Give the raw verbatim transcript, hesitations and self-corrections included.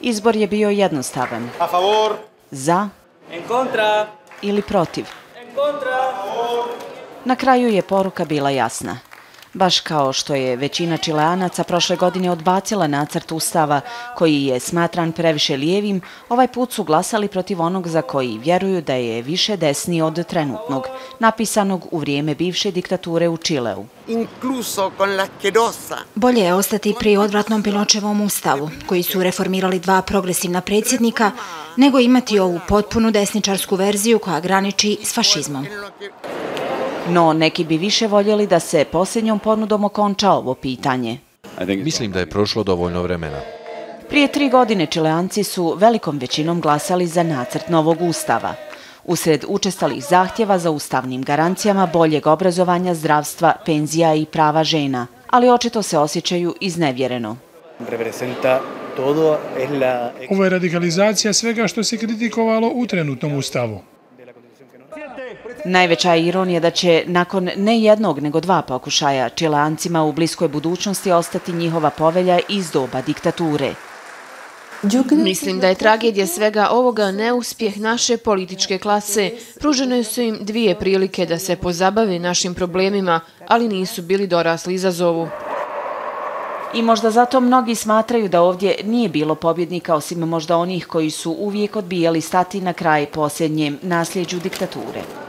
Izbor je bio jednostavan. A favor. Za. En contra. Ili protiv. En contra. Na kraju je poruka bila jasna. Baš kao što je većina Čileanaca prošle godine odbacila nacrt ustava koji je smatran previše lijevim, ovaj put su glasali protiv onog za koji vjeruju da je više desni od trenutnog, napisanog u vrijeme bivše diktature u Čileu. Bolje je ostati pri odvratnom Pinočevom ustavu, koji su reformirali dva progresivna predsjednika, nego imati ovu potpunu desničarsku verziju koja graniči s fašizmom. No, neki bi više voljeli da se posljednjom ponudom okonča ovo pitanje. Mislim da je prošlo dovoljno vremena. Prije tri godine Čileanci su velikom većinom glasali za nacrt novog ustava. Usred učestalih zahtjeva za ustavnim garancijama boljeg obrazovanja, zdravstva, penzija i prava žena, ali očito se osjećaju iznevjereno. Ovo je radikalizacija svega što se kritikovalo u trenutnom ustavu. Najveća je ironija da će nakon ne jednog nego dva pokušaja Čileancima u bliskoj budućnosti ostati njihova povelja iz doba diktature. Mislim da je tragedija svega ovoga neuspjeh naše političke klase. Pružene su im dvije prilike da se pozabave našim problemima, ali nisu bili dorasli izazovu. I možda zato mnogi smatraju da ovdje nije bilo pobjednika osim možda onih koji su uvijek odbijali stati na kraj posljednjem nasljeđu diktature.